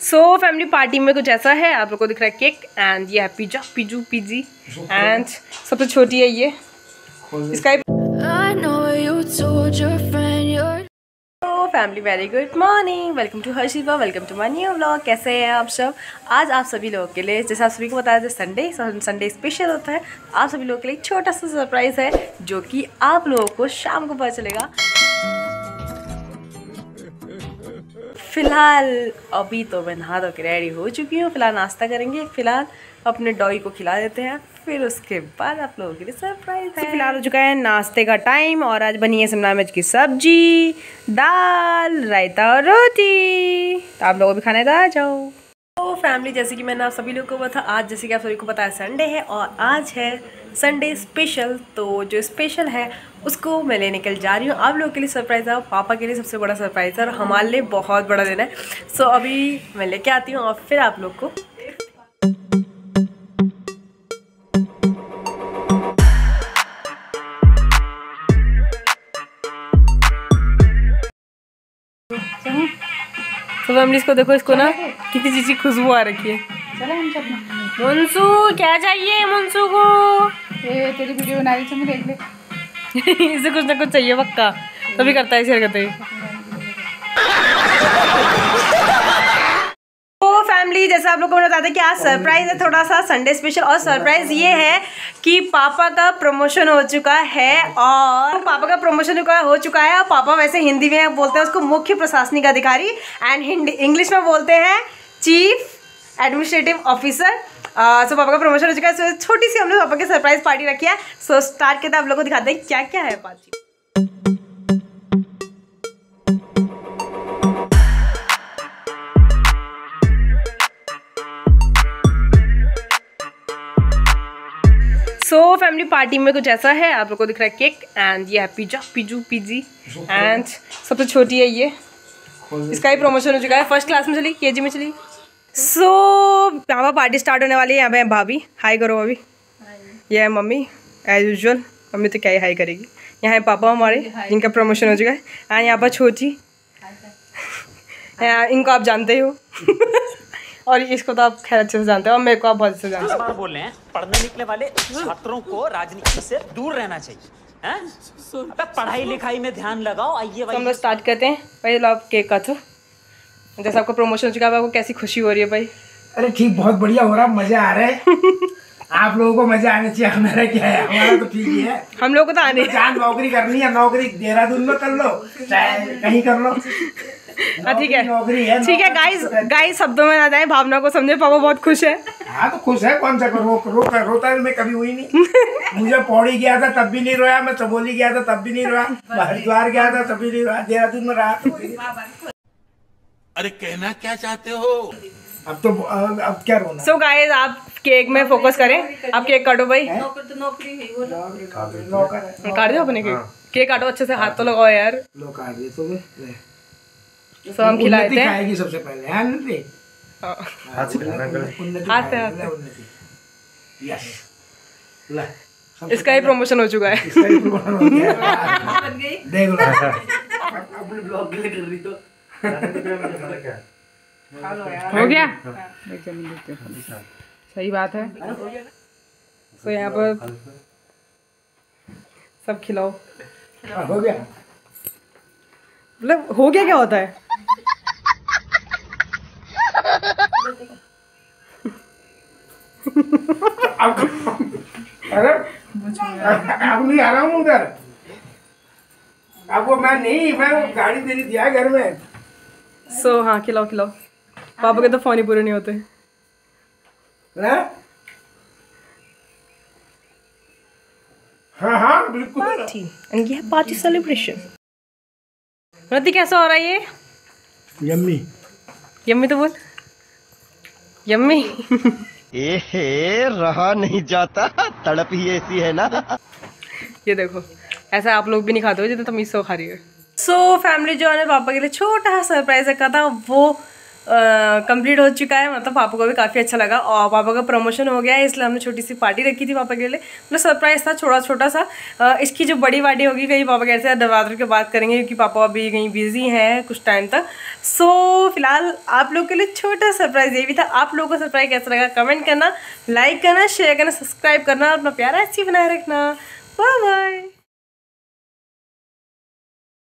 So family party में कुछ ऐसा है, आप लोग को दिख रहा है केक एंड ये है पिज्जा, पिजू पिजी एंड सबसे छोटी है ये इसका। तो family very good morning, welcome to Harshiva, welcome to my new vlog. कैसे हैं आप सब? आज आप सभी लोगों के लिए, जैसे आप सभी को बताया था, संडे स्पेशल होता है। आप सभी लोगों के लिए एक छोटा सा सरप्राइज़ है जो कि आप लोगों को शाम को पता चलेगा। फिलहाल अभी तो मैं नहा धो के रेडी हो चुकी हूँ। फिलहाल नाश्ता करेंगे, फिलहाल अपने डॉगी को खिला देते हैं, फिर उसके बाद आप लोगों के लिए सरप्राइज है। फिलहाल हो चुका है नाश्ते का टाइम और आज बनी है शिमला मिर्च की सब्जी, दाल, रायता और रोटी। तो आप लोगों को भी खाने तो आ जाओ। तो फैमिली, जैसे कि मैंने आप सभी लोगों को बताया, आज जैसे कि आप सभी को पता है संडे है और आज है संडे स्पेशल। तो जो स्पेशल है उसको मैं लेने के लिए जा रही हूँ। आप लोगों के लिए सरप्राइज़ है, पापा के लिए सबसे बड़ा सरप्राइज़ है और हमारे लिए बहुत बड़ा दिन है। सो अभी मैं लेके आती हूँ और फिर आप लोग को तो फैमिली इसको देखो, इसको ना कितनी चीज़ की खुशबू आ रखी है। मुंसू क्या चाहिए मुंसू को? तेरी वीडियो बना रही थी, देख ले। इसे कुछ ना कुछ चाहिए पक्का, तभी करता है शेयर करते। तो फैमिली, जैसा आप लोगों को बता दें कि आज सरप्राइज है थोड़ा सा संडे स्पेशल। और सरप्राइज ये है कि पापा का प्रमोशन हो चुका है और पापा वैसे हिंदी में बोलते हैं उसको मुख्य प्रशासनिक अधिकारी एंड इंग्लिश में बोलते हैं चीफ एडमिनिस्ट्रेटिव ऑफिसर। सो पापा का प्रमोशन हो चुका है। सो छोटी सी हमने पापा की सरप्राइज पार्टी रखी है। सो स्टार्ट करते हैं, आप लोगों को दिखाते हैं क्या क्या है पार्टी। सो फैमिली पार्टी में कुछ ऐसा है, आप लोग को दिख रहा है केक एंड ये है पिज्जा, पिजू पिजी एंड सबसे छोटी है ये इसका ही प्रमोशन हो चुका है। फर्स्ट क्लास में चली, केजी में चली। सो यहाँ पर पार्टी स्टार्ट होने वाली है। यहाँ पे भाभी, हाई करो भाभी। ये है मम्मी एज यूजुअल, मम्मी तो क्या ही हाई करेगी। यहाँ है पापा हमारे जिनका प्रमोशन हो चुका है एंड यहाँ पर छोटी इनको आप जानते ही हो और इसको तो आप खैर अच्छे से जानते हो और मेरे को आप बहुत अच्छे से जानते हो। बोल रहे हैं पढ़ने निकले वाले छात्रों को राजनीति से दूर रहना चाहिए। हैं? पढ़ाई लिखाई में ध्यान लगाओ। आइए तो हम लोग स्टार्ट करते हैं। पहले आप केक काटो। जैसे आपका प्रमोशन हो चुका है, आपको कैसी खुशी हो रही है भाई? अरे ठीक, बहुत बढ़िया हो रहा, मजा आ रहा है। आप लोगों को मजा आना चाहिए, हमारा क्या है, हमारा तो ठीक ही है। हम लोगों को तो आने जहाँ नौकरी करनी है, नौकरी देहरादून में कर लो, चाहे कहीं कर लो। ठीक है, नौकरी है, ठीक है। गाइस शब्दों में ना जाए, भावना को समझे। पापा बहुत खुश है। हाँ तो खुश है, कौन सा रोता मैं कभी हुई नहीं। मुझे पौड़ी गया था तब भी नहीं रोया, मैं चमोली गया था तब भी नहीं रोया, हरिद्वार गया था तब भी नहीं रोया, देहरादून में रहा तो। अरे कहना क्या चाहते हो? अब क्या रोना। सो गाइस, आप केक में फोकस करें। आप केक काटो भाई। काट दो अपने केक काटो अच्छे से, हाथ तो लगाओ यार। लो काट दे तो सो हम खिलाते हैं। खाएगी सबसे पहले हाथ से इसका ही प्रमोशन हो चुका है। देख लो अपने ब्लॉग के लिए कर रही तो हो गया। सही बात है। तो यहाँ पर सब खिलाओ। हो गया, मतलब हो गया क्या होता है? अरे अब नहीं आ रहा हूँ उधर, आपको मैं गाड़ी दे दिया है घर में। सो हाँ, खिलाओ खिलाओ। पापा के तो फोन ही पूरे नहीं होते। हाँ बिल्कुल। पार्टी एंड ये पार्टी सेलिब्रेशन। रति कैसा हो रहा है ये? यम्मी यम्मी तो बोल। यम्मी। रहा नहीं जाता, तड़प ही ऐसी है ना। ये देखो, ऐसा आप लोग भी नहीं खाते हो जितना तुम इसको खा रही हो। सो फैमिली, जो है पापा के लिए छोटा सा सरप्राइज रखा था वो कंप्लीट हो चुका है, मतलब पापा को भी काफ़ी अच्छा लगा और पापा का प्रमोशन हो गया है, इसलिए हमने छोटी सी पार्टी रखी थी पापा के लिए। मतलब सरप्राइज़ था छोटा सा। इसकी जो बड़ी पार्टी होगी कहीं पापा कहते हैं नवरात्र के बाद करेंगे, क्योंकि पापा अभी कहीं बिजी हैं कुछ टाइम तक। सो फिलहाल आप लोग के लिए छोटा सरप्राइज़ ये भी था। आप लोगों को सरप्राइज कैसा लगा कमेंट करना, लाइक करना, शेयर करना, सब्सक्राइब करना, अपना प्यारा ऐसे बनाए रखना। Bye bye.